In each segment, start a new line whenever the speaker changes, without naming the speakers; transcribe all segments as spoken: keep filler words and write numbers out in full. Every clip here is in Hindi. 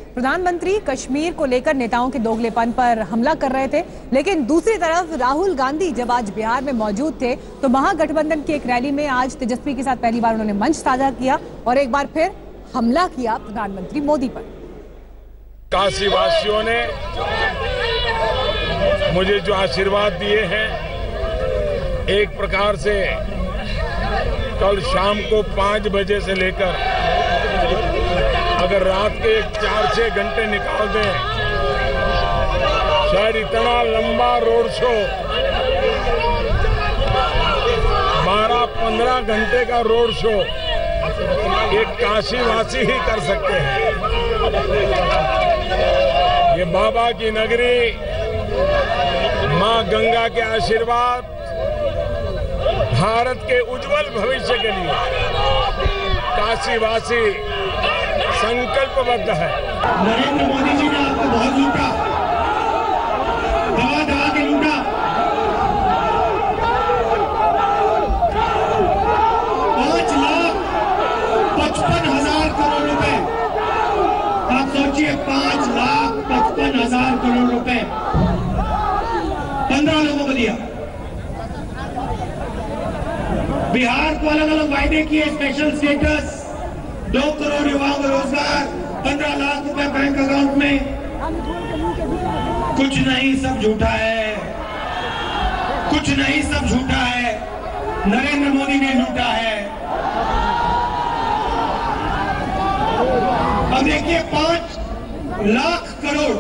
प्रधानमंत्री कश्मीर को लेकर नेताओं के दोगलेपन पर हमला कर रहे थे, लेकिन दूसरी तरफ राहुल गांधी जब आज बिहार में मौजूद थे तो महागठबंधन की एक रैली में आज तेजस्वी के साथ पहली बार उन्होंने मंच साझा किया और एक बार फिर हमला किया प्रधानमंत्री मोदी पर।
काशी वासियों ने मुझे जो आशीर्वाद दिए हैं, एक प्रकार से कल शाम को पांच बजे से लेकर अगर रात के चार छह घंटे निकाल दें, शायद इतना लंबा रोड शो बारह पंद्रह घंटे का रोड शो एक काशीवासी ही कर सकते हैं। ये बाबा की नगरी, मां गंगा के आशीर्वाद भारत के उज्जवल भविष्य के लिए काशीवासी संकल्पबद्ध है।
नरेंद्र मोदी जी ने आपको बहुत लूटा, दवा दवा के लूटा। पांच लाख पचपन हजार करोड़ रुपए, आप सोचिए, पांच लाख पचपन हजार करोड़ रुपए पंद्रह लोगों को दिया। बिहार को अलग अलग वायदे किए, स्पेशल स्टेटस, दो करोड़ युवाओं को रोजगार, पंद्रह लाख रुपए बैंक अकाउंट में। कुछ नहीं, सब झूठा है, कुछ नहीं, सब झूठा है। नरेंद्र मोदी ने लूटा है। अब देखिए, पांच लाख करोड़,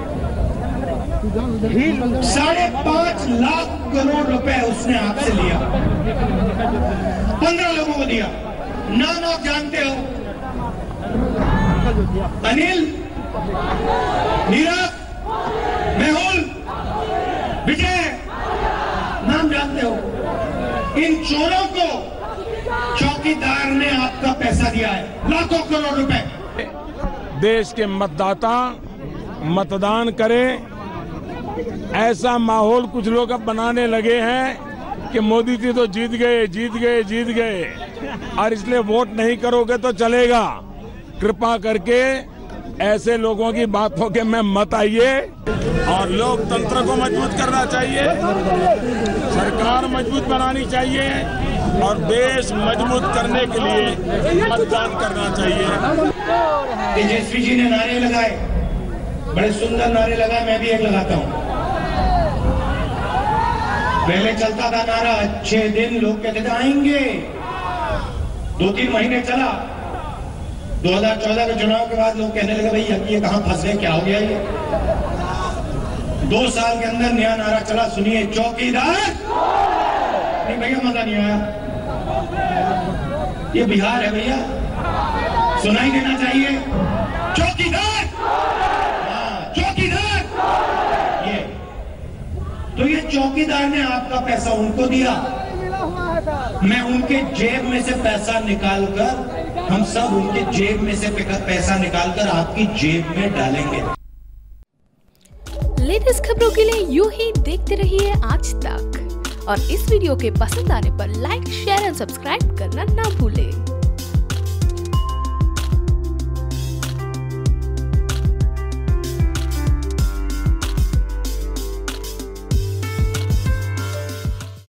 साढ़े पांच लाख करोड़ रुपए उसने आपसे लिया, पंद्रह लोगों को दिया। नाम आप जानते हो, अनिल, नीरव, मेहुल, विजय, नाम जानते हो। इन चोरों को चौकीदार ने आपका पैसा दिया है, लाखों करोड़ रुपए।
देश के मतदाता मतदान करें, ऐसा माहौल कुछ लोग अब बनाने लगे हैं कि मोदी जी तो जीत गए, जीत गए, जीत गए और इसलिए वोट नहीं करोगे तो चलेगा। कृपा करके ऐसे लोगों की बातों के में मत आइए और लोकतंत्र को मजबूत करना चाहिए, सरकार मजबूत बनानी चाहिए और देश मजबूत करने के लिए मतदान करना चाहिए।
तेजस्वी जी ने नारे लगाए, बड़े सुंदर नारे लगाए, मैं भी एक लगाता हूं। पहले चलता था नारा, अच्छे दिन, लोग कहते थे आएंगे। दो तीन महीने चला, दो हज़ार चौदह के चुनाव के बाद लोग कहने लगे भाई अब ये कहां फंस गए, क्या हो गया ये। दो साल के अंदर नया नारा चला, सुनिए, चौकीदार। नहीं भैया, मजा नहीं आया। ये बिहार है भैया, सुनाई देना चाहिए, चौकीदार, हाँ चौकीदार। ये तो ये चौकीदार ने आपका पैसा उनको दिया, मैं उनके जेब में से पैसा निकालकर, हम सब उनके जेब में से पैसा निकालकर आपकी जेब में डालेंगे।
लेटेस्ट खबरों के लिए यूं ही देखते रहिए आज तक और इस वीडियो के पसंद आने पर लाइक, शेयर एंड सब्सक्राइब करना ना भूलें।